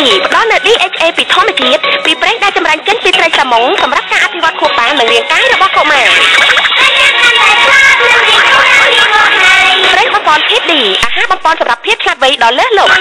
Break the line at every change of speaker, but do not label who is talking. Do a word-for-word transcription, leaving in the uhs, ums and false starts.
ផ្ដល់នូវ ดี เอช เอ ពីធម្មជាតិពីប្រេងដែលចម្រាញ់ចេញពីត្រីសាម៉ុងសម្រាប់ការអភិវឌ្ឍខួរក្បាលនិងរាងកាយរបស់កុមារប្រេងបំពន់ พี ดี អាហារបំពន់សម្រាប់ភាពឆ្លាតវៃដ៏លើសលប់